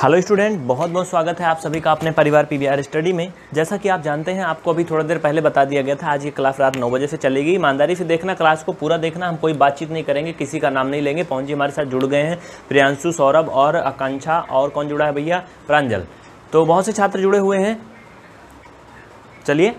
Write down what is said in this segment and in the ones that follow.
Hello student, बहुत बहुत स्वागत है आप सभी का अपने परिवार पीवीआर स्टडी में। जैसा कि आप जानते हैं, आपको अभी थोड़ा देर पहले बता दिया गया था, आज ये क्लास रात 9 बजे से चलेगी। ईमानदारी से देखना, क्लास को पूरा देखना। हम कोई बातचीत नहीं करेंगे, किसी का नाम नहीं लेंगे। पवन जी हमारे साथ जुड़ गए हैं, प्रियांशु, सौरभ और आकांक्षा, और कौन जुड़ा है भैया? प्रांजल। तो बहुत से छात्र जुड़े हुए हैं। चलिए,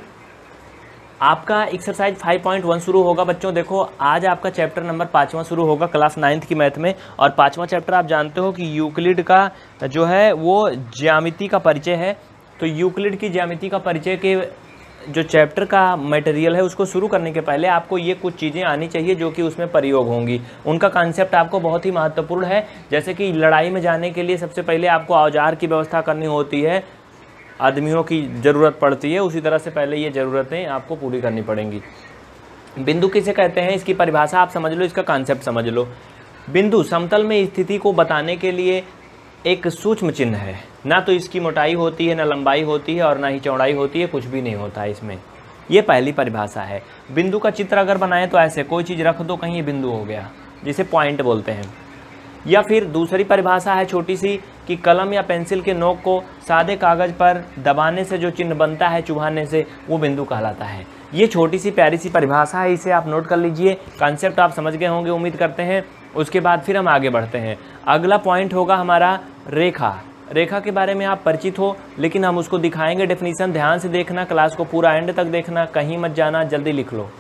आपका एक्सरसाइज 5.1 शुरू होगा बच्चों। देखो, आज आपका चैप्टर नंबर 5वां शुरू होगा क्लास 9th की मैथ में। और 5वां चैप्टर आप जानते हो कि यूक्लिड का जो है वो ज्यामिति का परिचय है। तो यूक्लिड की ज्यामिति का परिचय के जो चैप्टर का मटेरियल है, उसको शुरू करने के पहले आपको ये कुछ चीज़ें आनी चाहिए जो कि उसमें प्रयोग होंगी। उनका कॉन्सेप्ट आपको बहुत ही महत्वपूर्ण है। जैसे कि लड़ाई में जाने के लिए सबसे पहले आपको औजार की व्यवस्था करनी होती है, आदमियों की ज़रूरत पड़ती है, उसी तरह से पहले ये ज़रूरतें आपको पूरी करनी पड़ेंगी। बिंदु किसे कहते हैं, इसकी परिभाषा आप समझ लो, इसका कॉन्सेप्ट समझ लो। बिंदु समतल में स्थिति को बताने के लिए एक सूक्ष्म चिन्ह है। ना तो इसकी मोटाई होती है, ना लंबाई होती है, और ना ही चौड़ाई होती है, कुछ भी नहीं होता है इसमें। ये पहली परिभाषा है। बिंदु का चित्र अगर बनाएं तो ऐसे कोई चीज़ रख दो, कहीं ये बिंदु हो गया, जिसे पॉइंट बोलते हैं। या फिर दूसरी परिभाषा है छोटी सी, कि कलम या पेंसिल के नोक को सादे कागज़ पर दबाने से जो चिन्ह बनता है, चुभाने से, वो बिंदु कहलाता है। ये छोटी सी प्यारी सी परिभाषा है, इसे आप नोट कर लीजिए। कॉन्सेप्ट आप समझ गए होंगे, उम्मीद करते हैं। उसके बाद फिर हम आगे बढ़ते हैं। अगला पॉइंट होगा हमारा रेखा। रेखा के बारे में आप परिचित हो, लेकिन हम उसको दिखाएंगे डेफिनीशन। ध्यान से देखना, क्लास को पूरा एंड तक देखना, कहीं मत जाना, जल्दी लिख लो।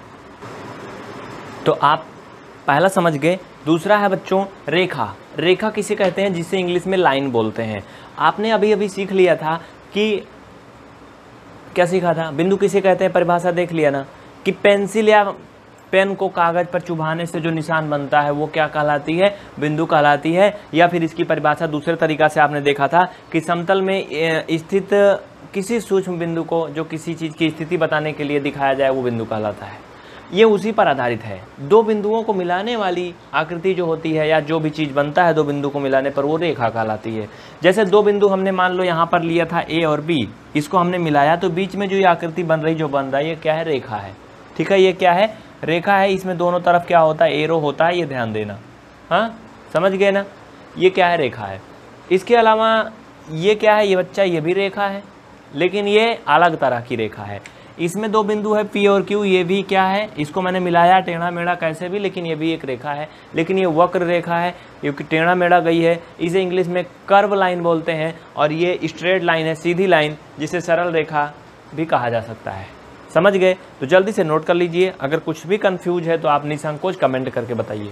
तो आप पहला समझ गए। दूसरा है बच्चों रेखा। रेखा किसे कहते हैं, जिसे इंग्लिश में लाइन बोलते हैं। आपने अभी अभी सीख लिया था कि क्या सीखा था, बिंदु किसे कहते हैं, परिभाषा देख लिया ना, कि पेंसिल या पेन को कागज पर चुभाने से जो निशान बनता है वो क्या कहलाती है, बिंदु कहलाती है। या फिर इसकी परिभाषा दूसरे तरीका से आपने देखा था कि समतल में स्थित किसी सूक्ष्म बिंदु को जो किसी चीज़ की स्थिति बताने के लिए दिखाया जाए, वो बिंदु कहलाता है। ये उसी पर आधारित है। दो बिंदुओं को मिलाने वाली आकृति जो होती है, या जो भी चीज़ बनता है दो बिंदु को मिलाने पर, वो रेखा कहलाती है। जैसे दो बिंदु हमने मान लो यहाँ पर लिया था A और B, इसको हमने मिलाया तो बीच में जो ये आकृति बन रही, जो बन रहा है, ये क्या है, रेखा है। ठीक है, ये क्या है, रेखा है। इसमें दोनों तरफ क्या होता है, एरो होता है, ये ध्यान देना। हाँ, समझ गए ना, ये क्या है, रेखा है। इसके अलावा ये क्या है, ये बच्चा, ये भी रेखा है, लेकिन ये अलग तरह की रेखा है। इसमें दो बिंदु है P और Q, ये भी क्या है, इसको मैंने मिलाया टेढ़ा मेढ़ा कैसे भी, लेकिन ये भी एक रेखा है। लेकिन ये वक्र रेखा है, क्योंकि टेढ़ा मेढ़ा गई है। इसे इंग्लिश में कर्व लाइन बोलते हैं। और ये स्ट्रेट लाइन है, सीधी लाइन, जिसे सरल रेखा भी कहा जा सकता है। समझ गए? तो जल्दी से नोट कर लीजिए। अगर कुछ भी कन्फ्यूज है तो आप निसंकोच कमेंट करके बताइए।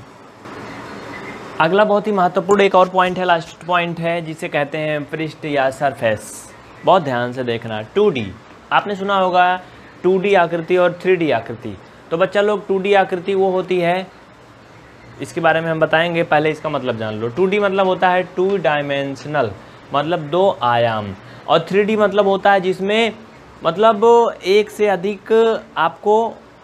अगला बहुत ही महत्वपूर्ण एक और पॉइंट है, लास्ट पॉइंट है, जिसे कहते हैं पृष्ठ या सरफेस। बहुत ध्यान से देखना। 2D आपने सुना होगा, 2D आकृति और 3D आकृति। तो बच्चा लोग, 2D आकृति वो होती है, इसके बारे में हम बताएंगे, पहले इसका मतलब जान लो। 2D मतलब होता है 2 डायमेंशनल, मतलब 2 आयाम। और 3D मतलब होता है जिसमें मतलब एक से अधिक आपको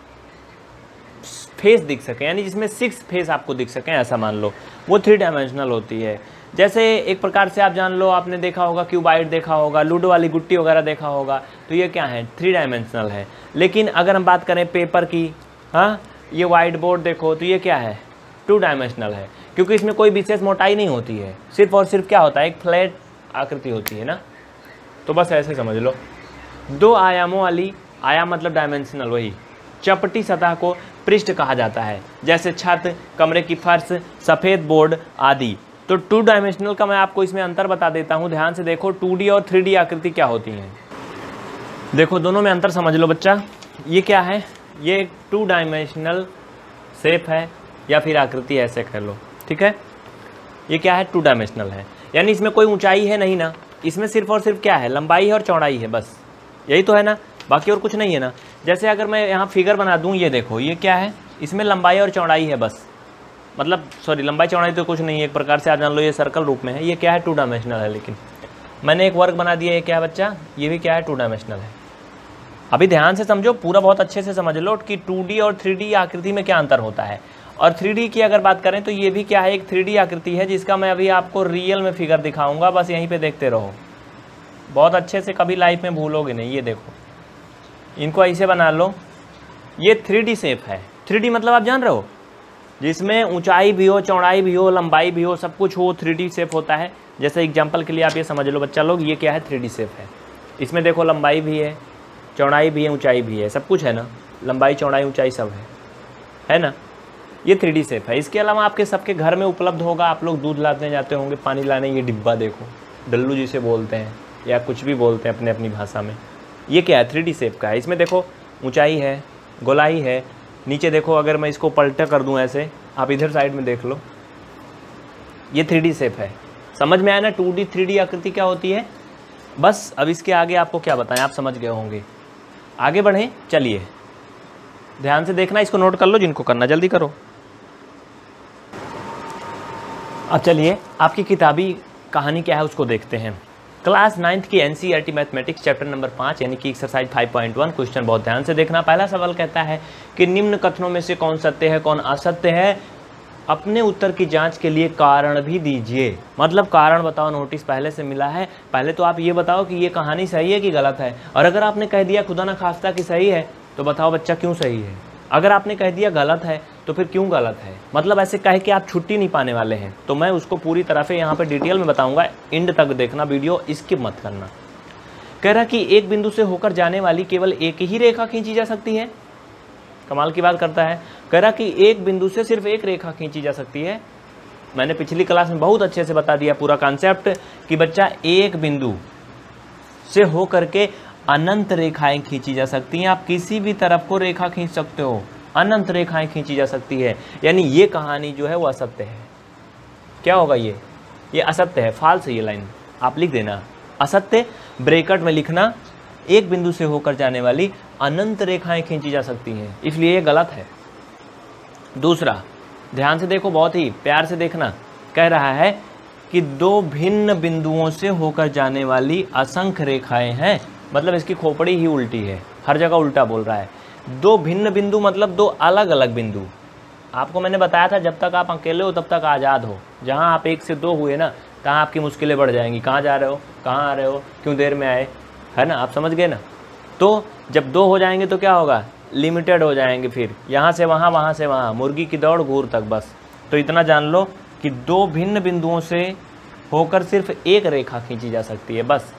फेस दिख सके, यानी जिसमें 6 फेस आपको दिख सकें, ऐसा मान लो, वो 3 डायमेंशनल होती है। जैसे एक प्रकार से आप जान लो, आपने देखा होगा क्यूबाइड देखा होगा, लूडो वाली गुट्टी वगैरह देखा होगा, तो ये क्या है, 3 डायमेंशनल है। लेकिन अगर हम बात करें पेपर की, हाँ, ये वाइट बोर्ड देखो, तो ये क्या है, 2 डायमेंशनल है, क्योंकि इसमें कोई विशेष मोटाई नहीं होती है, सिर्फ और सिर्फ क्या होता है, एक फ्लैट आकृति होती है ना। तो बस ऐसे समझ लो, 2 आयामों वाली, आयाम मतलब डायमेंशनल, वही चपटी सतह को पृष्ठ कहा जाता है। जैसे छत, कमरे की फर्श, सफ़ेद बोर्ड आदि। तो 2 डायमेंशनल का मैं आपको इसमें अंतर बता देता हूँ, ध्यान से देखो। 2D और 3D आकृति क्या होती हैं, देखो दोनों में अंतर समझ लो बच्चा। ये क्या है, ये 2 डायमेंशनल शेप है, या फिर आकृति ऐसे कह लो, ठीक है। ये क्या है, 2 डायमेंशनल है, यानी इसमें कोई ऊंचाई है नहीं ना, इसमें सिर्फ और सिर्फ क्या है, लंबाई है और चौड़ाई है, बस यही तो है ना, बाकी और कुछ नहीं है ना। जैसे अगर मैं यहाँ फिगर बना दूँ, ये देखो, ये क्या है, इसमें लंबाई और चौड़ाई है बस, मतलब सॉरी, लंबाई चौड़ाई तो कुछ नहीं है, एक प्रकार से आप जान लो ये सर्कल रूप में है। ये क्या है, 2 डायमेंशनल है। लेकिन मैंने एक वर्ग बना दिया, ये क्या है बच्चा, ये भी क्या है, 2 डायमेंशनल है। अभी ध्यान से समझो, पूरा बहुत अच्छे से समझ लो कि 2D और 3D आकृति में क्या अंतर होता है। और 3D की अगर बात करें तो ये भी क्या है, एक 3D आकृति है, जिसका मैं अभी आपको रियल में फिगर दिखाऊंगा, बस यहीं पे देखते रहो, बहुत अच्छे से, कभी लाइफ में भूलोगे नहीं। ये देखो, इनको ऐसे बना लो, ये 3D शेप है। 3D मतलब आप जान रहे हो, जिसमें ऊंचाई भी हो, चौड़ाई भी हो, लंबाई भी हो, सब कुछ हो, 3D शेप होता है। जैसे एग्जांपल के लिए आप ये समझ लो बच्चा लोग, ये क्या है, 3D शेप है। इसमें देखो लंबाई भी है, चौड़ाई भी है, ऊंचाई भी है, सब कुछ है ना, लंबाई चौड़ाई ऊंचाई सब है ना। ये 3D शेप है। इसके अलावा आपके सबके घर में उपलब्ध होगा, आप लोग दूध लाने जाते होंगे, पानी लाने, ये डिब्बा देखो, डल्लू जिसे बोलते हैं या कुछ भी बोलते हैं अपने अपनी भाषा में। ये क्या है, 3D शेप का है। इसमें देखो ऊंचाई है, गोलाई है, नीचे देखो, अगर मैं इसको पलटा कर दूं ऐसे, आप इधर साइड में देख लो, ये 3D शेप है। समझ में आया ना 2D 3D आकृति क्या होती है। बस अब इसके आगे आपको क्या बताएं, आप समझ गए होंगे। आगे बढ़ें, चलिए ध्यान से देखना, इसको नोट कर लो, जिनको करना जल्दी करो। अब चलिए आपकी किताबी कहानी क्या है उसको देखते हैं। क्लास 9th की NCERT मैथमेटिक्स चैप्टर नंबर 5 यानी कि एक्सरसाइज 5.1 क्वेश्चन बहुत ध्यान से देखना। पहला सवाल कहता है कि निम्न कथनों में से कौन सत्य है कौन असत्य है, अपने उत्तर की जांच के लिए कारण भी दीजिए। मतलब कारण बताओ, नोटिस पहले से मिला है, पहले तो आप ये बताओ कि ये कहानी सही है कि गलत है। और अगर आपने कह दिया खुदा न खास्ता कि सही है तो बताओ बच्चा क्यों सही है। अगर आपने कह दिया गलत है तो फिर क्यों गलत है। मतलब ऐसे कह के आप छुट्टी नहीं पाने वाले हैं। तो मैं उसको पूरी तरह से यहाँ पे डिटेल में बताऊंगा, एंड तक देखना वीडियो, स्किप मत करना। कह रहा कि एक बिंदु से होकर जाने वाली केवल एक ही रेखा खींची जा सकती है। कमाल की बात करता है। कह रहा कि एक बिंदु से सिर्फ एक रेखा खींची जा सकती है। मैंने पिछली क्लास में बहुत अच्छे से बता दिया पूरा कॉन्सेप्ट कि बच्चा एक बिंदु से होकर के अनंत रेखाएं खींची जा सकती हैं। आप किसी भी तरफ को रेखा खींच सकते हो, अनंत रेखाएं खींची जा सकती है। यानी ये कहानी जो है वो असत्य है। क्या होगा ये असत्य है, फाल्स है। ये लाइन आप लिख देना, असत्य ब्रैकेट में लिखना, एक बिंदु से होकर जाने वाली अनंत रेखाएं खींची जा सकती हैं, इसलिए ये गलत है। दूसरा ध्यान से देखो, बहुत ही प्यार से देखना। कह रहा है कि दो भिन्न बिंदुओं से होकर जाने वाली असंख्य रेखाएं हैं। मतलब इसकी खोपड़ी ही उल्टी है, हर जगह उल्टा बोल रहा है। दो भिन्न बिंदु मतलब दो अलग अलग बिंदु। आपको मैंने बताया था जब तक आप अकेले हो तब तक आज़ाद हो, जहाँ आप 1 से 2 हुए ना तहाँ आपकी मुश्किलें बढ़ जाएंगी। कहाँ जा रहे हो, कहाँ आ रहे हो, क्यों देर में आए, है ना, आप समझ गए ना। तो जब 2 हो जाएंगे तो क्या होगा, लिमिटेड हो जाएंगे, फिर यहाँ से वहाँ, वहाँ से वहाँ, मुर्गी की दौड़ घूर तक। बस तो इतना जान लो कि दो भिन्न बिंदुओं से होकर सिर्फ एक रेखा खींची जा सकती है। बस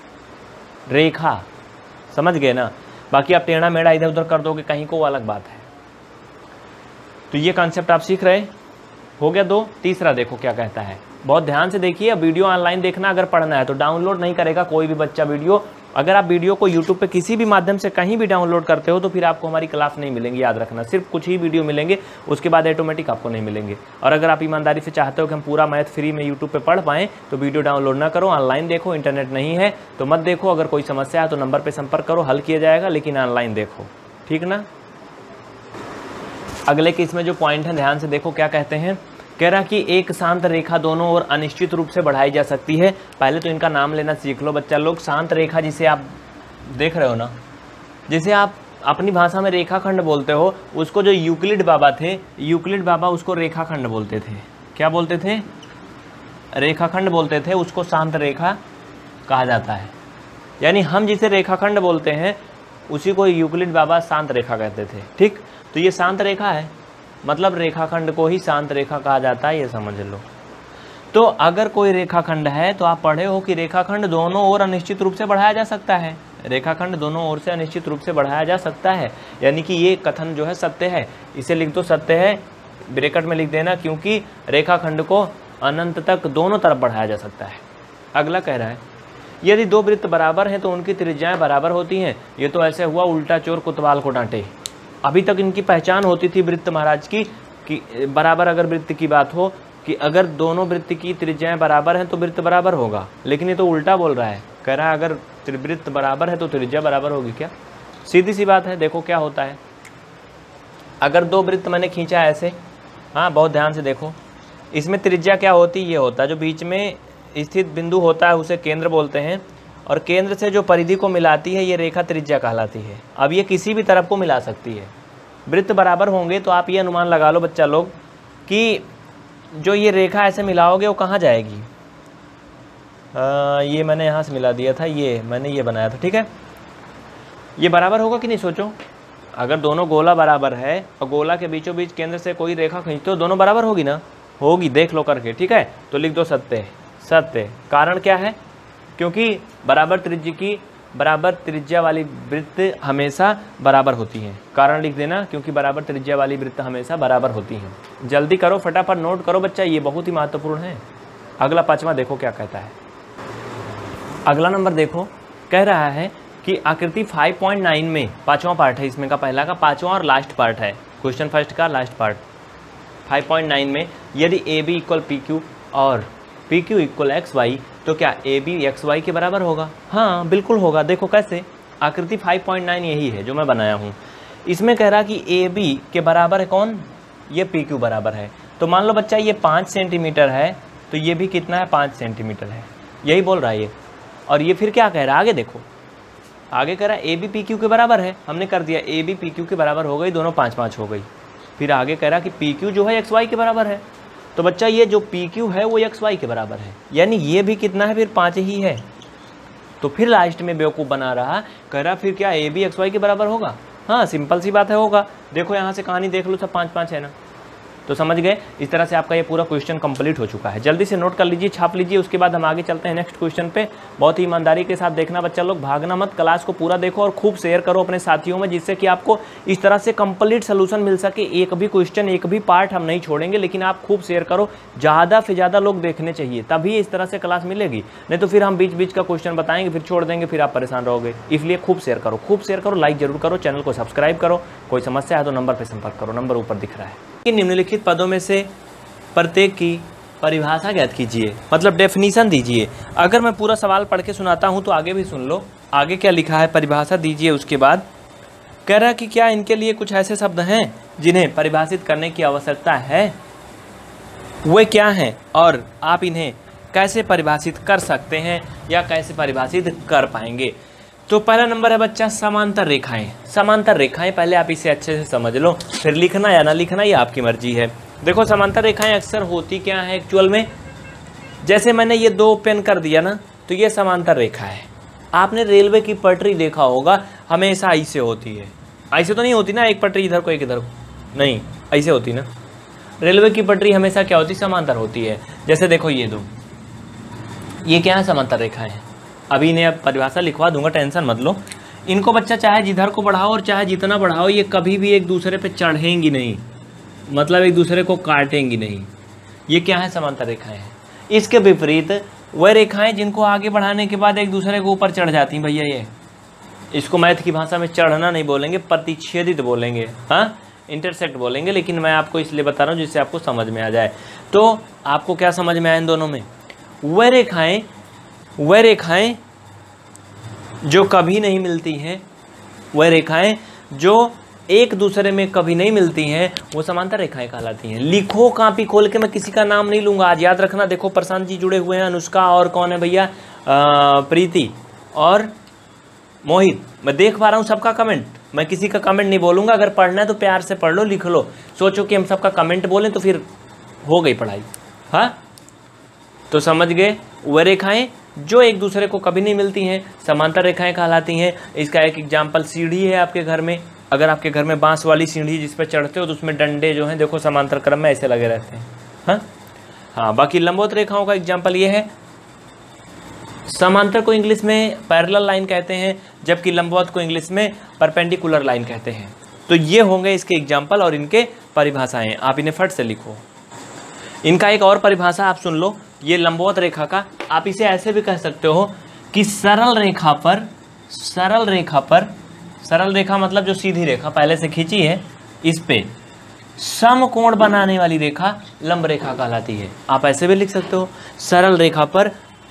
रेखा, समझ गए ना। बाकी आप टेढ़ा मेढ़ा इधर उधर कर दोगे कहीं को, वो अलग बात है। तो ये कॉन्सेप्ट आप सीख रहे हो गया 2। तीसरा देखो क्या कहता है, बहुत ध्यान से देखिए। अब वीडियो ऑनलाइन देखना, अगर पढ़ना है तो डाउनलोड नहीं करेगा कोई भी बच्चा वीडियो। अगर आप वीडियो को यूट्यूब पे किसी भी माध्यम से कहीं भी डाउनलोड करते हो तो फिर आपको हमारी क्लास नहीं मिलेंगी, याद रखना। सिर्फ कुछ ही वीडियो मिलेंगे, उसके बाद ऑटोमेटिक आपको नहीं मिलेंगे। और अगर आप ईमानदारी से चाहते हो कि हम पूरा मैथ फ्री में यूट्यूब पे पढ़ पाएँ तो वीडियो डाउनलोड ना करो, ऑनलाइन देखो। इंटरनेट नहीं है तो मत देखो। अगर कोई समस्या है तो नंबर पर संपर्क करो, हल किया जाएगा, लेकिन ऑनलाइन देखो, ठीक ना। अगले के इसमें जो पॉइंट है ध्यान से देखो क्या कहते हैं। कह रहा कि एक शांत रेखा दोनों ओर अनिश्चित रूप से बढ़ाई जा सकती है। पहले तो इनका नाम लेना सीख लो बच्चा लोग। शांत रेखा जिसे आप देख रहे हो ना, जिसे आप अपनी भाषा में रेखाखंड बोलते हो, उसको जो यूक्लिड बाबा थे, यूक्लिड बाबा उसको रेखाखंड बोलते थे। क्या बोलते थे, रेखाखंड बोलते थे, उसको शांत रेखा कहा जाता है। यानी हम जिसे रेखाखंड बोलते हैं उसी को यूक्लिड बाबा शांत रेखा कहते थे, ठीक। तो ये शांत रेखा है, मतलब रेखाखंड को ही शांत रेखा कहा जाता है, ये समझ लो। तो अगर कोई रेखाखंड है तो आप पढ़े हो कि रेखाखंड दोनों ओर अनिश्चित रूप से बढ़ाया जा सकता है। रेखाखंड दोनों ओर से अनिश्चित रूप से बढ़ाया जा सकता है, यानी कि ये कथन जो है सत्य है। इसे लिख दो सत्य है, ब्रैकेट में लिख देना, क्योंकि रेखाखंड को अनंत तक दोनों तरफ बढ़ाया जा सकता है। अगला कह रहा है यदि दो वृत्त बराबर हैं तो उनकी त्रिज्याएं बराबर होती हैं। ये तो ऐसे हुआ उल्टा चोर कोतवाल को डांटे। अभी तक इनकी पहचान होती थी वृत्त महाराज की कि बराबर अगर वृत्त की बात हो कि अगर दोनों वृत्त की त्रिज्याएं बराबर हैं तो वृत्त बराबर होगा, लेकिन ये तो उल्टा बोल रहा है। कह रहा है अगर वृत्त बराबर है तो त्रिज्या बराबर होगी क्या। सीधी सी बात है, देखो क्या होता है। अगर दो वृत्त मैंने खींचा है ऐसे, हाँ बहुत ध्यान से देखो, इसमें त्रिज्या क्या होती है, ये होता है जो बीच में स्थित बिंदु होता है उसे केंद्र बोलते हैं, और केंद्र से जो परिधि को मिलाती है ये रेखा त्रिज्या कहलाती है। अब ये किसी भी तरफ को मिला सकती है। वृत्त बराबर होंगे तो आप ये अनुमान लगा लो बच्चा लोग कि जो ये रेखा ऐसे मिलाओगे वो कहाँ जाएगी। ये मैंने यहाँ से मिला दिया था, ये मैंने ये बनाया था, ठीक है। ये बराबर होगा कि नहीं सोचो, अगर दोनों गोला बराबर है और गोला के बीचों बीच केंद्र से कोई रेखा खींचते हो, दोनों बराबर होगी ना, होगी, देख लो करके, ठीक है। तो लिख दो सत्य। सत्य कारण क्या है, क्योंकि बराबर त्रिज्या वाली वृत्त हमेशा बराबर होती हैं। कारण लिख देना, क्योंकि बराबर त्रिज्या वाली वृत्त हमेशा बराबर होती हैं। जल्दी करो, फटाफट नोट करो बच्चा, ये बहुत ही महत्वपूर्ण है। अगला 5वां देखो क्या कहता है। अगला नंबर देखो, कह रहा है कि आकृति 5.9 में 5वां पार्ट है इसमें का, पहला का 5वां और लास्ट पार्ट है, क्वेश्चन फर्स्ट का लास्ट पार्ट। 5.9 में यदि AB इक्वल PQ और PQ इक्वल XY तो क्या AB XY के बराबर होगा? हाँ बिल्कुल होगा। देखो कैसे, आकृति 5.9 यही है जो मैं बनाया हूँ। इसमें कह रहा कि AB के बराबर है कौन, ये PQ बराबर है। तो मान लो बच्चा ये 5 सेंटीमीटर है, तो ये भी कितना है, 5 सेंटीमीटर है, यही बोल रहा है ये। और ये फिर क्या कह रहा है, आगे देखो, आगे कह रहा है AB PQ के बराबर है, हमने कर दिया AB PQ के बराबर हो गई, दोनों 5-5 हो गई। फिर आगे कह रहा कि PQ जो है XY के बराबर है। तो बच्चा ये जो PQ है वो XY के बराबर है, यानी ये भी कितना है, फिर 5 ही है। तो फिर लास्ट में बेवकूफ़ बना रहा, कह रहा फिर क्या AB XY के बराबर होगा? हाँ सिंपल सी बात है, होगा। देखो यहाँ से कहानी देख लो, सब 5-5 है ना, तो समझ गए। इस तरह से आपका ये पूरा क्वेश्चन कंप्लीट हो चुका है। जल्दी से नोट कर लीजिए, छाप लीजिए, उसके बाद हम आगे चलते हैं नेक्स्ट क्वेश्चन पे। बहुत ही ईमानदारी के साथ देखना बच्चा लोग, भागना मत, क्लास को पूरा देखो और खूब शेयर करो अपने साथियों में, जिससे कि आपको इस तरह से कंप्लीट सोल्यूशन मिल सके। एक भी क्वेश्चन, एक भी पार्ट हम नहीं छोड़ेंगे, लेकिन आप खूब शेयर करो, ज़्यादा से ज़्यादा लोग देखने चाहिए, तभी इस तरह से क्लास मिलेगी। नहीं तो फिर हम बीच बीच का क्वेश्चन बताएंगे, फिर छोड़ देंगे, फिर आप परेशान रहोगे। इसलिए खूब शेयर करो, खूब शेयर करो, लाइक जरूर करो, चैनल को सब्सक्राइब करो। कोई समस्या है तो नंबर पर संपर्क करो, नंबर ऊपर दिख रहा है। निम्नलिखित पदों में से प्रत्येक की परिभाषा ज्ञात कीजिए, मतलब डेफिनीशन दीजिए। अगर मैं पूरा सवाल पढ़ के सुनाता हूं तो आगे भी सुन लो, आगे क्या लिखा है, परिभाषा दीजिए। उसके बाद कह रहा कि क्या इनके लिए कुछ ऐसे शब्द हैं जिन्हें परिभाषित करने की आवश्यकता है, वे क्या हैं और आप इन्हें कैसे परिभाषित कर सकते हैं या कैसे परिभाषित कर पाएंगे। तो पहला नंबर है बच्चा समांतर रेखाएं। समांतर रेखाएं, पहले आप इसे अच्छे से समझ लो, फिर लिखना या ना लिखना ये आपकी मर्जी है। देखो समांतर रेखाएं अक्सर होती क्या है एक्चुअल में, जैसे मैंने ये 2 पेन कर दिया ना, तो ये समांतर रेखा है। आपने रेलवे की पटरी देखा होगा, हमेशा ऐसे होती है, ऐसे तो नहीं होती ना, एक पटरी इधर को एक इधर को, नहीं ऐसे होती ना। रेलवे की पटरी हमेशा क्या होती, समांतर होती है। जैसे देखो ये 2, ये क्या है, समांतर रेखाएं हैं। अभी इन्हें अब परिभाषा लिखवा दूंगा, टेंशन मत लो। इनको बच्चा चाहे जिधर को बढ़ाओ और चाहे जितना बढ़ाओ, ये कभी भी एक दूसरे पे चढ़ेंगी नहीं, मतलब एक दूसरे को काटेंगी नहीं। ये क्या है, समांतर रेखाएं हैं। इसके विपरीत वह रेखाएं जिनको आगे बढ़ाने के बाद एक दूसरे के ऊपर चढ़ जाती हैं, भैया ये, इसको मैथ की भाषा में चढ़ना नहीं बोलेंगे, प्रतिच्छेदित बोलेंगे, हाँ इंटरसेक्ट बोलेंगे, लेकिन मैं आपको इसलिए बता रहा हूँ जिससे आपको समझ में आ जाए। तो आपको क्या समझ में आया इन दोनों में, वह रेखाएं जो कभी नहीं मिलती हैं, वह रेखाएं जो एक दूसरे में कभी नहीं मिलती हैं, वो समांतर रेखाएं कहलाती हैं। लिखो कापी खोल के, मैं किसी का नाम नहीं लूंगा आज, याद रखना। देखो प्रशांत जी जुड़े हुए हैं, अनुष्का और कौन है भैया, प्रीति और मोहित, मैं देख पा रहा हूँ सबका कमेंट। मैं किसी का कमेंट नहीं बोलूँगा, अगर पढ़ना है तो प्यार से पढ़ लो, लिख लो। सोचो कि हम सबका कमेंट बोलें तो फिर हो गई पढ़ाई। हाँ तो समझ गए, वह रेखाएं जो एक दूसरे को कभी नहीं मिलती हैं समांतर रेखाएं कहलाती हैं। इसका एक एग्जाम्पल सीढ़ी है आपके घर में। अगर आपके घर में बांस वाली सीढ़ी जिस पर चढ़ते हो तो उसमें डंडे जो हैं देखो समांतर क्रम में ऐसे लगे रहते हैं। हाँ बाकी लंबवत रेखाओं का एग्जाम्पल ये है, समांतर को इंग्लिश में पैरेलल लाइन कहते हैं, जबकि लंबवत को इंग्लिश में परपेंडिकुलर लाइन कहते हैं। तो ये होंगे इसके एग्जाम्पल और इनके परिभाषाएं, आप इन्हें फट से लिखो। इनका एक और परिभाषा आप सुन लो, ये लंबवत रेखा का आप इसे ऐसे भी कह सकते हो कि सरल रेखा मतलब जो सीधी रेखा पहले से खींची है, इस पे समकोण बनाने वाली रेखा लंब रेखा कहलाती है। आप ऐसे भी लिख सकते हो, सरल रेखा पर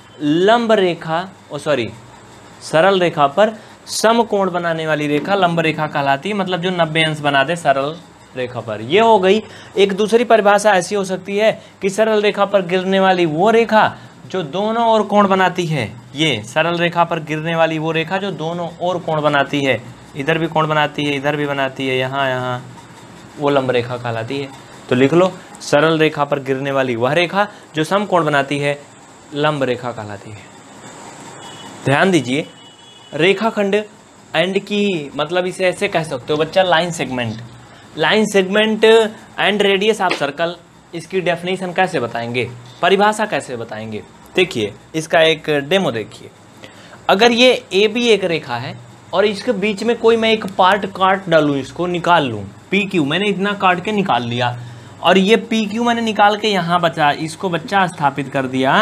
समकोण बनाने वाली रेखा लंब रेखा कहलाती है, मतलब जो 90 अंश बना दे सरल रेखा पर। ये हो गई। एक दूसरी परिभाषा ऐसी हो सकती है कि सरल रेखा पर गिरने वाली वो रेखा जो दोनों ओर कोण बनाती है। ये सरल रेखा पर गिरने वाली वो रेखा जो दोनों ओर कोण बनाती है, इधर भी कोण बनाती है, इधर भी बनाती है, यहाँ, वो लंब रेखा कहलाती है। तो लिख लो, सरल रेखा पर गिरने वाली वह रेखा जो समकोण बनाती है लंब रेखा कहलाती है। ध्यान दीजिए, रेखाखंड एंड की मतलब इसे ऐसे कह सकते हो बच्चा, line segment. Line segment and radius of circle, इसकी डेफिनेशन कैसे बताएंगे, परिभाषा कैसे बताएंगे? देखिए इसका एक डेमो देखिए। अगर ये ए बी एक रेखा है और इसके बीच में कोई मैं एक पार्ट काट डालूँ, इसको निकाल लूँ, पी क्यू मैंने इतना काट के निकाल लिया, और ये पी क्यू मैंने निकाल के यहाँ बचा, इसको बच्चा स्थापित कर दिया,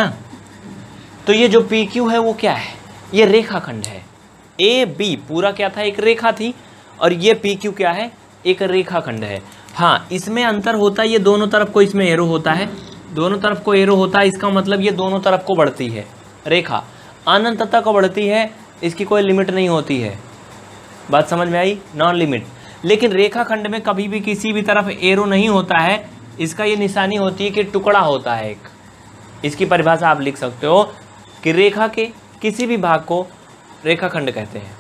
तो ये जो पी क्यू है वो क्या है? ये रेखाखंड है। ए बी पूरा क्या था? एक रेखा थी, और ये पी क्यू क्या है? एक रेखाखंड है। हाँ, इसमें अंतर होता है, ये दोनों तरफ को इसमें एरो होता है, दोनों तरफ को एरो होता है, इसका मतलब ये दोनों तरफ को बढ़ती है रेखा, अनंत तक बढ़ती है, इसकी कोई लिमिट नहीं होती है। बात समझ में आई? Non limit. लेकिन रेखाखंड में कभी भी किसी भी तरफ एरो नहीं होता है, इसका ये निशानी होती है कि टुकड़ा होता है एक। इसकी परिभाषा आप लिख सकते हो कि रेखा के किसी भी भाग को रेखाखंड कहते हैं।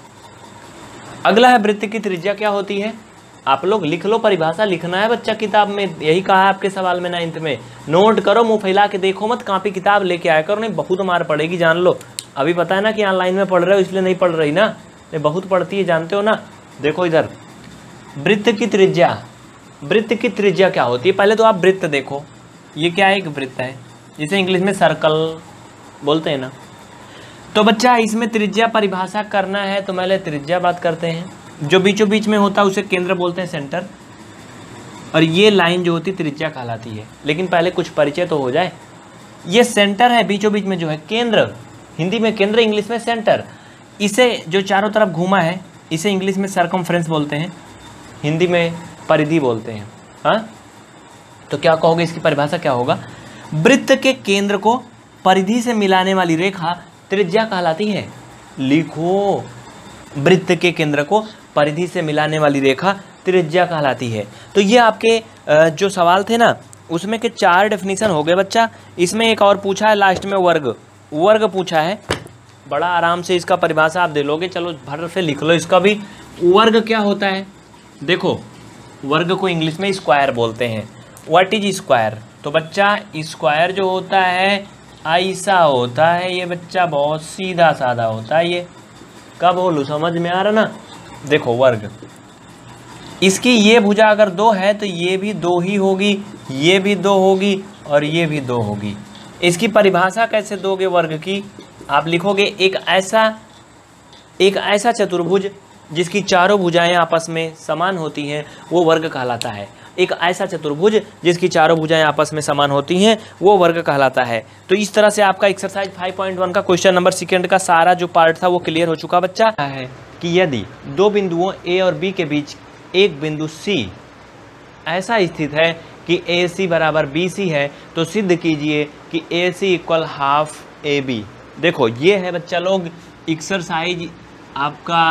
अगला है वृत्त की त्रिज्या क्या होती है? आप लोग लिख लो, परिभाषा लिखना है बच्चा किताब में, यही कहा है आपके सवाल में 9th में। नोट करो, मुंह फैला के देखो मत, कॉपी किताब लेके आया करो, नहीं बहुत मार पड़ेगी, जान लो। अभी पता है ना कि ऑनलाइन में पढ़ रहे हो इसलिए नहीं पढ़ रही ना, ये बहुत पढ़ती है, जानते हो ना। देखो इधर, वृत्त की त्रिज्या, वृत्त की त्रिज्या क्या होती है? पहले तो आप वृत्त देखो, ये क्या है? एक वृत्त है, जिसे इंग्लिश में सर्कल बोलते हैं ना। तो बच्चा इसमें त्रिज्या परिभाषा करना है तो पहले त्रिज्या बात करते हैं। जो बीचों बीच में होता है उसे केंद्र बोलते हैं, सेंटर, और ये लाइन जो होती है त्रिज्या कहलाती है। लेकिन पहले कुछ परिचय तो हो जाए। ये सेंटर है, बीचों बीच में जो है केंद्र, हिंदी में केंद्र, इंग्लिश में सेंटर। इसे जो चारों तरफ घूमा है इसे इंग्लिश में सर्कमफ्रेंस बोलते हैं, हिंदी में परिधि बोलते हैं। हाँ, तो क्या कहोगे, इसकी परिभाषा क्या होगा? वृत्त के केंद्र को परिधि से मिलाने वाली रेखा त्रिज्या कहलाती है। लिखो, वृत्त के केंद्र को परिधि से मिलाने वाली रेखा त्रिज्या कहलाती है। तो ये आपके जो सवाल थे ना उसमें के 4 डेफिनेशन हो गए बच्चा। इसमें एक और पूछा है लास्ट में, वर्ग, वर्ग पूछा है। बड़ा आराम से इसका परिभाषा आप दे लोगे, चलो भर से लिख लो इसका भी। वर्ग क्या होता है? देखो, वर्ग को इंग्लिश में स्क्वायर बोलते हैं। What is square? तो बच्चा स्क्वायर जो होता है ऐसा होता है ये बच्चा, बहुत सीधा साधा होता है ये। कब बोलूँ, समझ में आ रहा ना? देखो वर्ग, इसकी ये भुजा अगर 2 है तो ये भी 2 ही होगी, ये भी 2 होगी और ये भी 2 होगी। इसकी परिभाषा कैसे दोगे वर्ग की? आप लिखोगे एक ऐसा चतुर्भुज जिसकी चारों भुजाएं आपस में समान होती हैं वो वर्ग कहलाता है। एक ऐसा चतुर्भुज जिसकी चारों भुजाएं आपस में समान होती हैं वो वर्ग कहलाता है। तो इस तरह से आपका एक्सरसाइज 5.1 का क्वेश्चन नंबर 2 का सारा जो पार्ट था वो क्लियर हो चुका बच्चा है कि यदि 2 बिंदुओं ए और बी के बीच एक बिंदु सी ऐसा स्थित है कि ए सी बराबर बी सी है तो सिद्ध कीजिए कि A C equal half A B. देखो ये है बच्चा लोग एक्सरसाइज आपका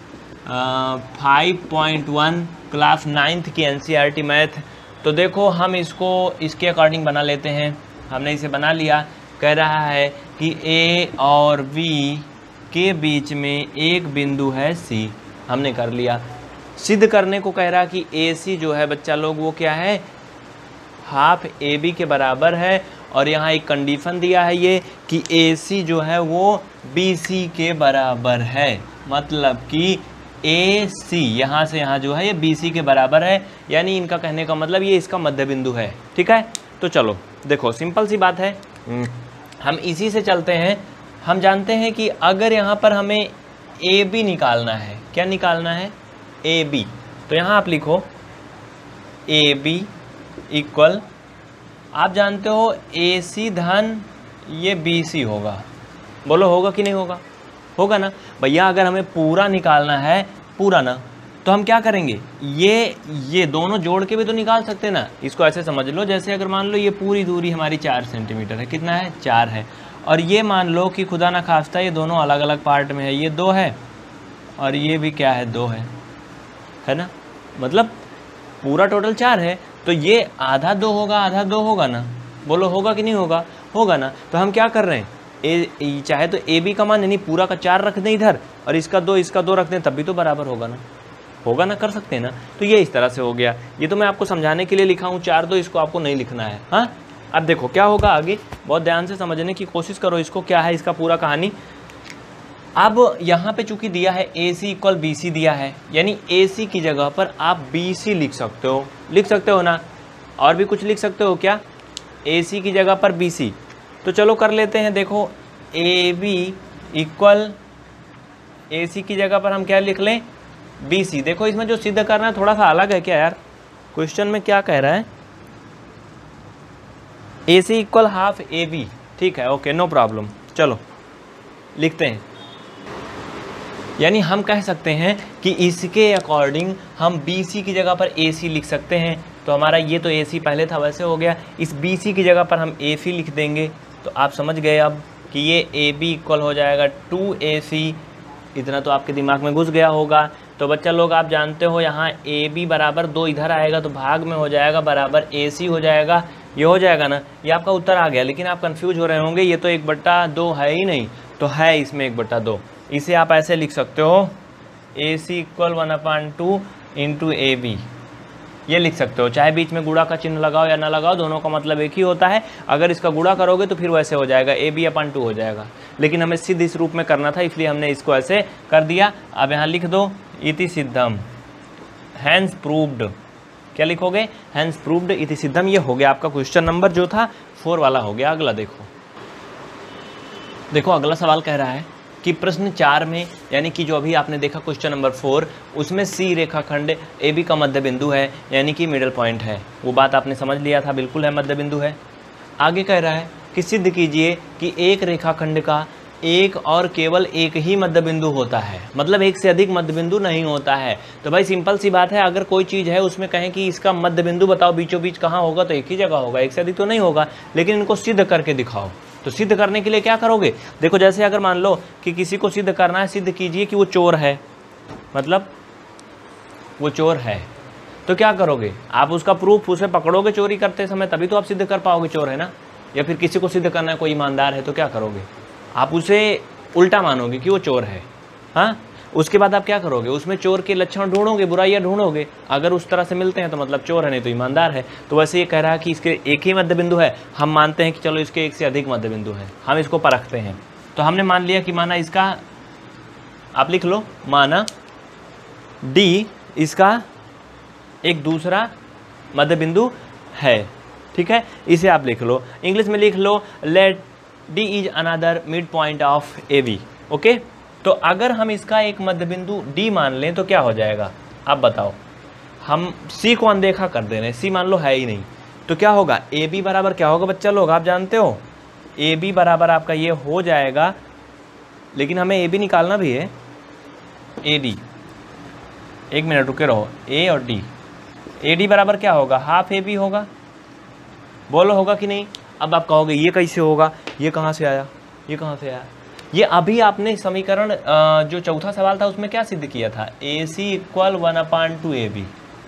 5.1 क्लास 9th की NCERT मैथ। तो देखो हम इसको इसके अकॉर्डिंग बना लेते हैं। हमने इसे बना लिया। कह रहा है कि A और B के बीच में एक बिंदु है C, हमने कर लिया। सिद्ध करने को कह रहा कि AC जो है बच्चा लोग वो क्या है, हाफ AB के बराबर है। और यहाँ एक कंडीशन दिया है ये कि AC जो है वो BC के बराबर है, मतलब कि AC यहाँ से यहाँ जो है ये BC के बराबर है, यानी इनका कहने का मतलब ये इसका मध्य बिंदु है। ठीक है, तो चलो देखो सिंपल सी बात है, हम इसी से चलते हैं। हम जानते हैं कि अगर यहाँ पर हमें AB निकालना है, क्या निकालना है, AB, तो यहाँ आप लिखो AB इक्वल, आप जानते हो AC धन ये BC होगा। बोलो होगा कि नहीं होगा? होगा ना भैया। अगर हमें पूरा निकालना है, पूरा ना, तो हम क्या करेंगे, ये दोनों जोड़ के भी तो निकाल सकते हैं ना। इसको ऐसे समझ लो जैसे अगर मान लो ये पूरी दूरी हमारी 4 सेंटीमीटर है, कितना है, 4 है, और ये मान लो कि खुदा ना खास्ता ये दोनों अलग अलग पार्ट में है, ये 2 है और ये भी क्या है, 2 है ना, मतलब पूरा टोटल 4 है। तो ये आधा 2 होगा, आधा 2 होगा ना। बोलो होगा कि नहीं होगा? होगा ना। तो हम क्या कर रहे हैं, चाहे तो ए बी का मान यानी पूरा का 4 रख दें इधर और इसका 2 रख दें, तब भी तो बराबर होगा ना, होगा ना, कर सकते हैं ना। तो ये इस तरह से हो गया। ये तो मैं आपको समझाने के लिए लिखा हूँ 4 2, इसको आपको नहीं लिखना है। हाँ, अब देखो क्या होगा आगे, बहुत ध्यान से समझने की कोशिश करो इसको, क्या है इसका पूरा कहानी। अब यहाँ पे चूंकि दिया है AC इक्वल BC दिया है, यानी AC की जगह पर आप BC लिख सकते हो ना, और भी कुछ लिख सकते हो क्या, AC की जगह पर BC। तो चलो कर लेते हैं, देखो AB इक्वल AC की जगह पर हम क्या लिख लें, BC। देखो इसमें जो सिद्ध करना है थोड़ा सा अलग है क्या यार, क्वेश्चन में क्या कह रहा है, AC इक्वल हाफ AB, ठीक है, ओके नो प्रॉब्लम, चलो लिखते हैं। यानी हम कह सकते हैं कि इसके अकॉर्डिंग हम BC की जगह पर AC लिख सकते हैं। तो हमारा ये तो AC पहले था वैसे हो गया, इस BC की जगह पर हम AC लिख देंगे। तो आप समझ गए अब कि ये AB इक्वल हो जाएगा 2AC, इतना तो आपके दिमाग में घुस गया होगा। तो बच्चा लोग आप जानते हो यहाँ AB बराबर 2 इधर आएगा तो भाग में हो जाएगा बराबर AC हो जाएगा, ये हो जाएगा ना, ये आपका उत्तर आ गया। लेकिन आप कंफ्यूज हो रहे होंगे, ये तो 1/2 है ही नहीं, तो है इसमें 1/2। इसे आप ऐसे लिख सकते हो AC इक्वल 1/2 इंटू AB, ये लिख सकते हो। चाहे बीच में गुणा का चिन्ह लगाओ या ना लगाओ, दोनों का मतलब एक ही होता है। अगर इसका गुणा करोगे तो फिर वैसे हो जाएगा, AB/2 हो जाएगा। लेकिन हमें सिद्ध इस रूप में करना था, इसलिए हमने इसको ऐसे कर दिया। अब यहाँ लिख दो इति सिद्धम, हैंस प्रूव्ड, क्या लिखोगे, हैंस प्रूव्ड इति सिद्धम। ये हो गया आपका क्वेश्चन नंबर जो था 4 वाला हो गया। अगला देखो अगला सवाल कह रहा है कि प्रश्न 4 में, यानी कि जो अभी आपने देखा क्वेश्चन नंबर 4, उसमें C रेखाखंड AB का मध्य बिंदु है, यानी कि मिडल पॉइंट है। वो बात आपने समझ लिया था, बिल्कुल है, मध्य बिंदु है। आगे कह रहा है कि सिद्ध कीजिए कि एक रेखाखंड का एक और केवल एक ही मध्य बिंदु होता है, मतलब एक से अधिक मध्य बिंदु नहीं होता है। तो भाई सिंपल सी बात है, अगर कोई चीज़ है उसमें कहें कि इसका मध्य बिंदु बताओ बीचों बीच कहाँ होगा, तो एक ही जगह होगा, एक से अधिक तो नहीं होगा। लेकिन इनको सिद्ध करके दिखाओ। तो सिद्ध करने के लिए क्या करोगे, देखो जैसे अगर मान लो कि किसी को सिद्ध करना है, सिद्ध कीजिए कि वो चोर है, मतलब वो चोर है, तो क्या करोगे आप, उसका प्रूफ उसे पकड़ोगे चोरी करते समय, तभी तो आप सिद्ध कर पाओगे चोर है ना। या फिर किसी को सिद्ध करना है कोई ईमानदार है, तो क्या करोगे आप, उसे उल्टा मानोगे कि वो चोर है। हाँ, उसके बाद आप क्या करोगे, उसमें चोर के लक्षण ढूंढोगे, बुराइयां ढूंढोगे, अगर उस तरह से मिलते हैं तो मतलब चोर है, नहीं तो ईमानदार है। तो वैसे ये कह रहा है कि इसके एक ही मध्य बिंदु है, हम मानते हैं कि चलो इसके एक से अधिक मध्य बिंदु है, हम इसको परखते हैं। तो हमने मान लिया कि माना इसका, आप लिख लो, माना D इसका एक दूसरा मध्य बिंदु है, ठीक है, इसे आप लिख लो, इंग्लिश में लिख लो let D is another mid point of AB, okay. तो अगर हम इसका एक मध्य बिंदु D मान लें तो क्या हो जाएगा, आप बताओ। हम C को अनदेखा कर दे रहे हैं, C मान लो है ही नहीं, तो क्या होगा, AB बराबर क्या होगा बच्चा लोग, आप जानते हो AB बराबर आपका ये हो जाएगा, लेकिन हमें AB निकालना भी है, AD, एक मिनट रुके रहो, A और D, AD बराबर क्या होगा, हाफ AB होगा, बोलो होगा कि नहीं। अब आप कहोगे ये कैसे होगा, ये कहाँ से आया, ये कहाँ से आया। ये अभी आपने समीकरण जो चौथा सवाल था उसमें क्या सिद्ध किया था, AC इक्वल 1/2 AB,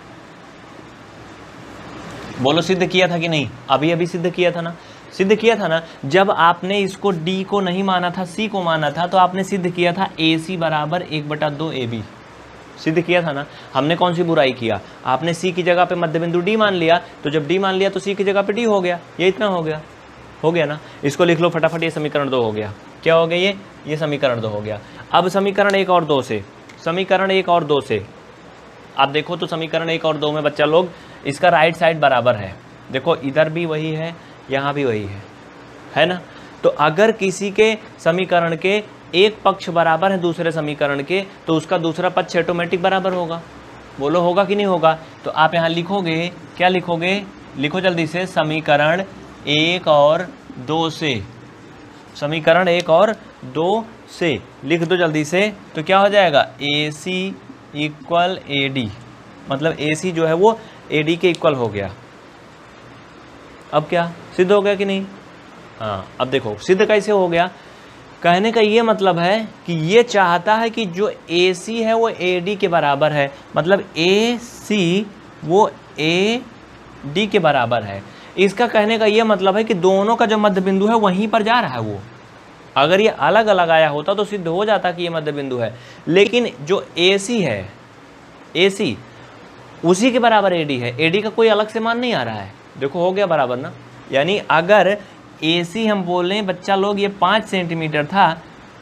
बोलो सिद्ध किया था कि नहीं, अभी अभी सिद्ध किया था ना, सिद्ध किया था ना। जब आपने इसको D को नहीं माना था, C को माना था, तो आपने सिद्ध किया था AC बराबर 1/2 AB, सिद्ध किया था ना। हमने कौन सी बुराई किया, आपने C की जगह पे मध्य बिंदु D मान लिया, तो जब D मान लिया तो C की जगह पे D हो गया, ये इतना हो गया ना। इसको लिख लो फटाफट, ये समीकरण 2 हो गया। क्या हो गया, ये समीकरण 2 हो गया। अब समीकरण 1 और 2 से, समीकरण 1 और 2 से आप देखो तो समीकरण 1 और 2 में बच्चा लोग इसका राइट साइड बराबर है, देखो इधर भी वही है, यहाँ भी वही है ना। तो अगर किसी के समीकरण के एक पक्ष बराबर है दूसरे समीकरण के, तो उसका दूसरा पक्ष ऑटोमेटिक बराबर होगा, बोलो होगा कि नहीं होगा। तो आप यहाँ लिखोगे, क्या लिखोगे, लिखो जल्दी से, समीकरण 1 और 2 से, समीकरण 1 और 2 से लिख दो जल्दी से। तो क्या हो जाएगा, AC इक्वल AD, मतलब AC जो है वो AD के इक्वल हो गया। अब क्या सिद्ध हो गया कि नहीं, हाँ। अब देखो सिद्ध कैसे हो गया, कहने का ये मतलब है कि ये चाहता है कि जो AC है वो AD के बराबर है, मतलब AC वो AD के बराबर है। इसका कहने का ये मतलब है कि दोनों का जो मध्य बिंदु है वहीं पर जा रहा है वो। अगर ये अलग अलग आया होता तो सिद्ध हो जाता कि ये मध्य बिंदु है, लेकिन जो AC है, AC उसी के बराबर AD है, AD का कोई अलग से मान नहीं आ रहा है। देखो हो गया बराबर ना, यानी अगर AC हम बोलें बच्चा लोग ये 5 सेंटीमीटर था,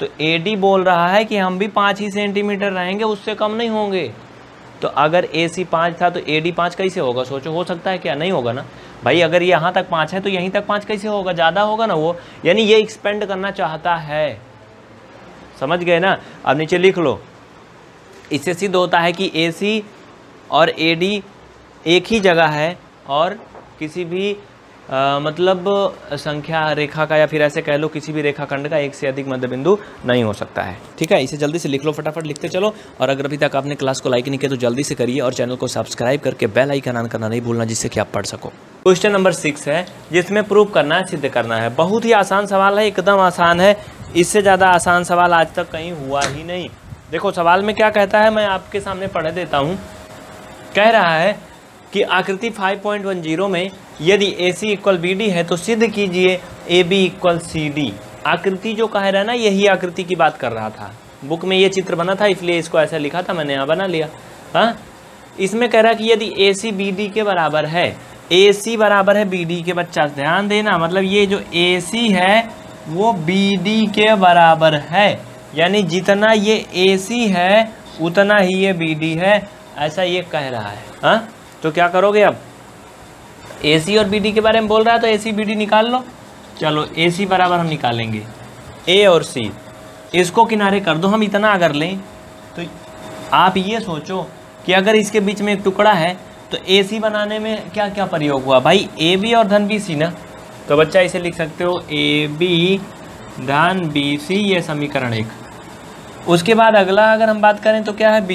तो AD बोल रहा है कि हम भी 5 ही सेंटीमीटर रहेंगे, उससे कम नहीं होंगे। तो अगर AC 5 था तो AD 5 कैसे होगा? सोचो, हो सकता है क्या? नहीं होगा ना भाई। अगर यहाँ तक 5 है तो यहीं तक 5 कैसे होगा? ज़्यादा होगा ना वो, यानी ये एक्सपेंड करना चाहता है। समझ गए ना? अब नीचे लिख लो। इससे सिद्ध होता है कि AC और AD एक ही जगह है और किसी भी मतलब संख्या रेखा का या फिर ऐसे कह लो किसी भी रेखाखंड का एक से अधिक मध्य बिंदु नहीं हो सकता है। ठीक है, इसे जल्दी से लिख लो, फटाफट लिखते चलो। और अगर अभी तक आपने क्लास को लाइक नहीं किया तो जल्दी से करिए और चैनल को सब्सक्राइब करके बेल आइकन ऑन करना नहीं भूलना, जिससे कि आप पढ़ सको। क्वेश्चन नंबर 6 है, जिसमें प्रूव करना है, सिद्ध करना है। बहुत ही आसान सवाल है, एकदम आसान है। इससे ज़्यादा आसान सवाल आज तक कहीं हुआ ही नहीं। देखो सवाल में क्या कहता है, मैं आपके सामने पढ़ देता हूँ। कह रहा है कि आकृति 5.10 में यदि AC इक्वल BD है तो सिद्ध कीजिए AB इक्वल CD। आकृति जो कह रहा है ना, यही आकृति की बात कर रहा था। बुक में ये चित्र बना था इसलिए इसको ऐसा लिखा था, मैंने यहाँ बना लिया। हाँ, इसमें कह रहा है कि यदि AC BD के बराबर है, AC बराबर है BD के, बच्चा ध्यान देना, मतलब ये जो AC है वो BD के बराबर है, यानी जितना ये AC है उतना ही ये BD है, ऐसा ये कह रहा है। हाँ, तो क्या करोगे? अब AC और BD के बारे में बोल रहा है तो AC BD निकाल लो। चलो AC बराबर हम निकालेंगे A और C, इसको किनारे कर दो। हम इतना अगर लें तो आप ये सोचो कि अगर इसके बीच में एक टुकड़ा है तो AC बनाने में क्या क्या प्रयोग हुआ भाई? AB और धन BC ना, तो बच्चा इसे लिख सकते हो AB धन BC, ये समीकरण 1। उसके बाद अगला अगर हम बात करें तो क्या है?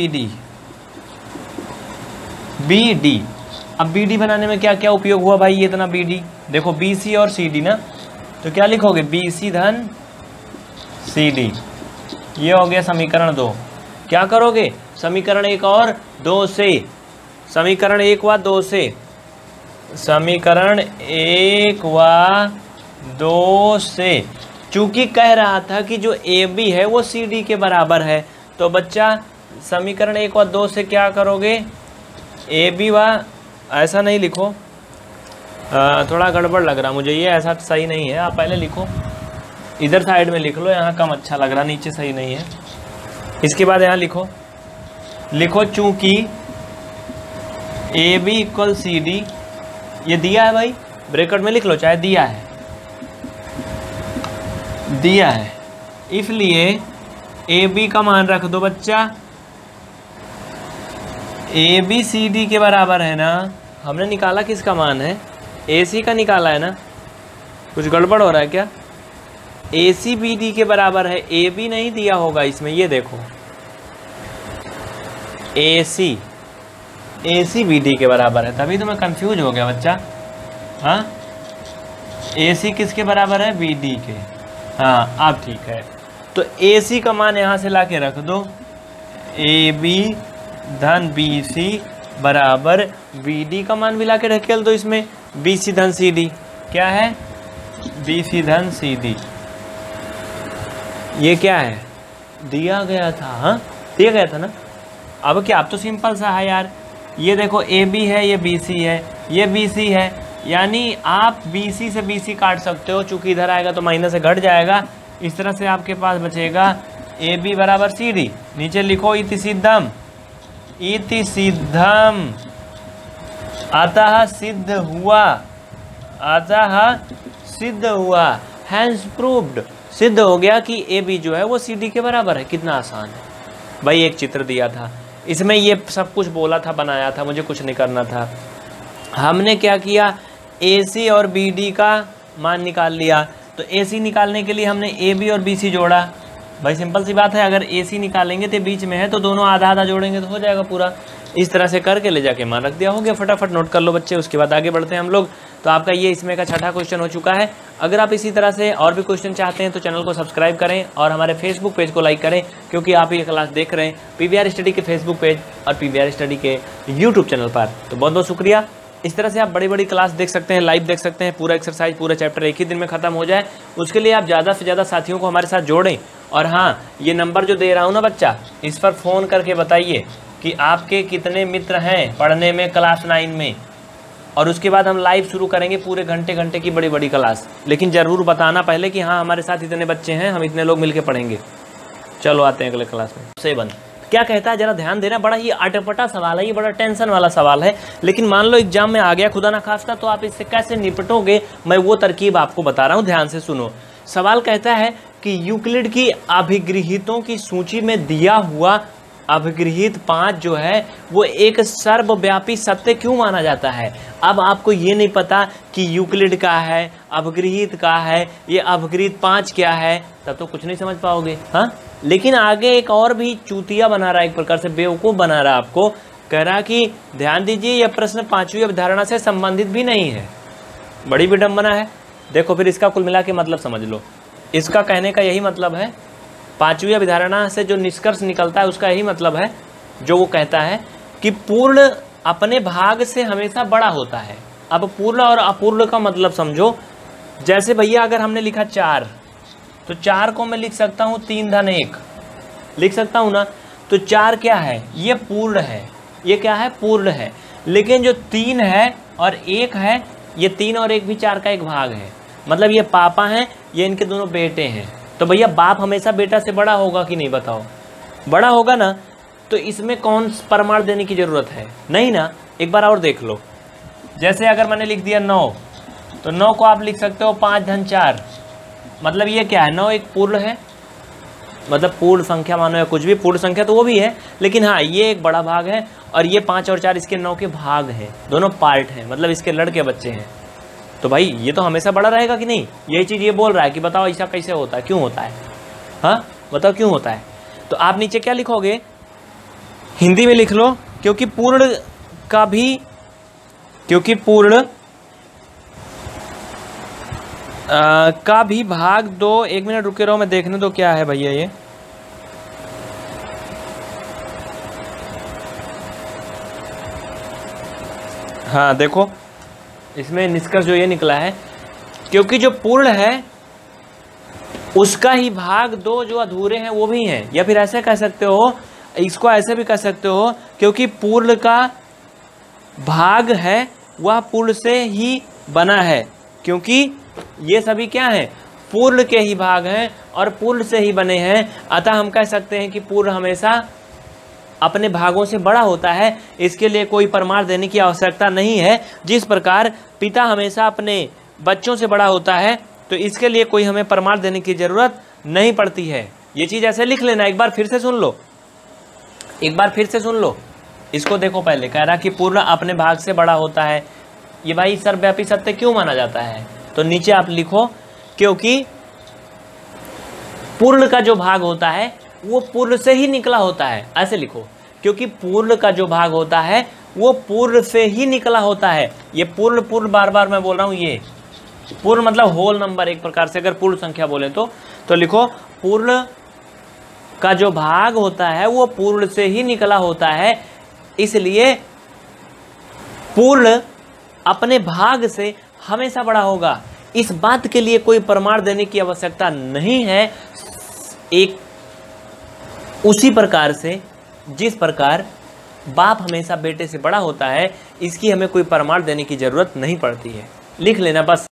BD। अब BD बनाने में क्या क्या उपयोग हुआ भाई? ये इतना BD, देखो BC और CD ना, तो क्या लिखोगे? BC धन CD, ये हो गया समीकरण 2। क्या करोगे? समीकरण 1 और 2 से, समीकरण 1 व 2 से, समीकरण 1 व 2 से, चूंकि कह रहा था कि जो AB है वो CD के बराबर है, तो बच्चा समीकरण 1 व 2 से क्या करोगे? AB व, ऐसा नहीं लिखो, थोड़ा गड़बड़ लग रहा मुझे, ये ऐसा सही नहीं है। आप पहले लिखो, इधर साइड में लिख लो, यहाँ कम अच्छा लग रहा, नीचे सही नहीं है। इसके बाद यहाँ लिखो चूंकि AB इक्वल CD, ये दिया है भाई, ब्रैकेट में लिख लो, चाहे दिया है, इसलिए AB का मान रख दो बच्चा। AB CD के बराबर है ना, हमने निकाला किसका मान है? AC का निकाला है ना, कुछ गड़बड़ हो रहा है क्या? AC BD के बराबर है, AB नहीं दिया होगा इसमें, ये देखो AC BD के बराबर है, तभी तो मैं कंफ्यूज हो गया बच्चा। हाँ, AC किसके बराबर है? BD के। हाँ, अब ठीक है, तो AC का मान यहाँ से ला के रख दो, AB धन BC बराबर BD का मान भी ला के ढकेल दो इसमें, BC धन CD। क्या है? BC धन CD, ये क्या है? दिया गया था। हाँ, दिया गया था ना। अब क्या, अब तो सिंपल सा है यार, ये देखो AB है, ये BC है, ये BC है, यानी आप BC से BC काट सकते हो, चूंकि इधर आएगा तो माइनस से घट जाएगा। इस तरह से आपके पास बचेगा AB बराबर CD। नीचे लिखो इति सिद्धम, अतः सिद्ध हुआ, हैंस प्रूव्ड, सिद्ध हो गया कि AB जो है वो CD के बराबर है। कितना आसान है भाई, एक चित्र दिया था, इसमें ये सब कुछ बोला था, बनाया था, मुझे कुछ नहीं करना था। हमने क्या किया? AC और BD का मान निकाल लिया, तो AC निकालने के लिए हमने AB और BC जोड़ा। भाई सिंपल सी बात है, अगर AC निकालेंगे तो बीच में है तो दोनों आधा आधा जोड़ेंगे तो हो जाएगा पूरा। इस तरह से करके ले जाके मान रख दिया, हो गया। फटाफट नोट कर लो बच्चे, उसके बाद आगे बढ़ते हैं हम लोग। तो आपका ये इसमें का छठा क्वेश्चन हो चुका है। अगर आप इसी तरह से और भी क्वेश्चन चाहते हैं तो चैनल को सब्सक्राइब करें और हमारे फेसबुक पेज को लाइक करें, क्योंकि आप ये क्लास देख रहे हैं PVR स्टडी के फेसबुक पेज और PVR स्टडी के यूट्यूब चैनल पर। तो बहुत बहुत शुक्रिया। इस तरह से आप बड़ी बड़ी क्लास देख सकते हैं, लाइव देख सकते हैं, पूरा एक्सरसाइज, पूरा चैप्टर एक ही दिन में ख़त्म हो जाए। उसके लिए आप ज़्यादा से ज़्यादा साथियों को हमारे साथ जोड़ें। और हाँ, ये नंबर जो दे रहा हूँ ना बच्चा, इस पर फ़ोन करके बताइए कि आपके कितने मित्र हैं पढ़ने में क्लास 9 में। और उसके बाद हम लाइव शुरू करेंगे पूरे घंटे घंटे की बड़ी बड़ी क्लास। लेकिन ज़रूर बताना पहले कि हाँ हमारे साथ इतने बच्चे हैं, हम इतने लोग मिलके पढ़ेंगे। चलो आते हैं अगले क्लास में। से बंद क्या कहता है, जरा ध्यान देना। बड़ा ही अटपटा सवाल है, ये बड़ा टेंशन वाला सवाल है, लेकिन मान लो एग्जाम में आ गया खुदा ना खास्ता, तो आप इससे कैसे निपटोगे, मैं वो तरकीब आपको बता रहा हूँ, ध्यान से सुनो। सवाल कहता है कि यूक्लिड की अभिगृहीतों की सूची में दिया हुआ अभिगृहीत 5 जो है वो एक सर्वव्यापी सत्य क्यों माना जाता है। अब आपको ये नहीं पता कि यूक्लिड का है, अभिगृहीत का है, ये अभिगृहीत 5 क्या है, तब तो कुछ नहीं समझ पाओगे। हाँ, लेकिन आगे एक और भी चूतिया बना रहा है, एक प्रकार से बेवकूफ़ बना रहा है आपको। कह रहा कि ध्यान दीजिए यह प्रश्न 5वीं अवधारणा से संबंधित भी नहीं है। बड़ी विडम्बना है। देखो फिर इसका कुल मिला के मतलब समझ लो। इसका कहने का यही मतलब है, 5वीं अवधारणा से जो निष्कर्ष निकलता है उसका यही मतलब है, जो वो कहता है कि पूर्ण अपने भाग से हमेशा बड़ा होता है। अब पूर्ण और अपूर्ण का मतलब समझो। जैसे भैया अगर हमने लिखा 4, तो 4 को मैं लिख सकता हूँ 3 धन 1 लिख सकता हूँ ना। तो 4 क्या है, ये पूर्ण है, ये क्या है, पूर्ण है। लेकिन जो 3 है और 1 है, ये 3 और 1 भी 4 का एक भाग है। मतलब ये पापा हैं, ये इनके दोनों बेटे हैं। तो भैया बाप हमेशा बेटा से बड़ा होगा कि नहीं, बताओ, बड़ा होगा ना। तो इसमें कौन प्रमाण देने की ज़रूरत है, नहीं ना। एक बार और देख लो। जैसे अगर मैंने लिख दिया 9, तो 9 को आप लिख सकते हो 5 धन 4। मतलब ये क्या है, 9 एक पूर्ण है, मतलब पूर्ण संख्या मानो या कुछ भी, पूर्ण संख्या तो वो भी है, लेकिन हाँ ये एक बड़ा भाग है। और ये 5 और 4 इसके 9 के भाग हैं, दोनों पार्ट हैं, मतलब इसके लड़के बच्चे हैं। तो भाई ये तो हमेशा बड़ा रहेगा कि नहीं। यही चीज़ ये बोल रहा है कि बताओ ऐसा कैसे होता है, क्यों होता है, हाँ बताओ क्यों होता है। तो आप नीचे क्या लिखोगे, हिंदी में लिख लो, क्योंकि पूर्ण का भी भाग 2। 1 मिनट रुके रहो, मैं देखने दो क्या है भैया ये। हाँ देखो इसमें निष्कर्ष जो ये निकला है, क्योंकि जो पूर्ण है उसका ही भाग 2 जो अधूरे हैं वो भी हैं। या फिर ऐसे कह सकते हो, इसको ऐसे भी कह सकते हो, क्योंकि पूर्ण का भाग है वह पूर्ण से ही बना है। क्योंकि ये सभी क्या हैं, पूर्ण के ही भाग हैं और पूर्ण से ही बने हैं। अतः हम कह सकते हैं कि पूर्ण हमेशा अपने भागों से बड़ा होता है। इसके लिए कोई प्रमाण देने की आवश्यकता नहीं है। जिस प्रकार पिता हमेशा अपने बच्चों से बड़ा होता है, तो इसके लिए कोई हमें प्रमाण देने की ज़रूरत नहीं पड़ती है। ये चीज़ ऐसे लिख लेना। एक बार फिर से सुन लो, एक बार फिर से सुन लो। इसको देखो, पहले कह रहा कि पूर्ण अपने भाग से बड़ा होता है। ये भाई सर्वव्यापी सत्य क्यों माना जाता है, तो नीचे आप लिखो, क्योंकि पूर्ण का जो भाग होता है वो पूर्ण से ही निकला होता है। ऐसे लिखो, क्योंकि पूर्ण का जो भाग होता है वो पूर्ण से ही निकला होता है। ये पूर्ण बार बार मैं बोल रहा हूँ, ये पूर्ण मतलब होल नंबर, एक प्रकार से अगर पूर्ण संख्या बोले तो लिखो, पूर्ण का जो भाग होता है वो पूर्ण से ही निकला होता है। इसलिए पूर्ण अपने भाग से हमेशा बड़ा होगा। इस बात के लिए कोई प्रमाण देने की आवश्यकता नहीं है। एक उसी प्रकार से जिस प्रकार बाप हमेशा बेटे से बड़ा होता है, इसकी हमें कोई प्रमाण देने की ज़रूरत नहीं पड़ती है। लिख लेना बस।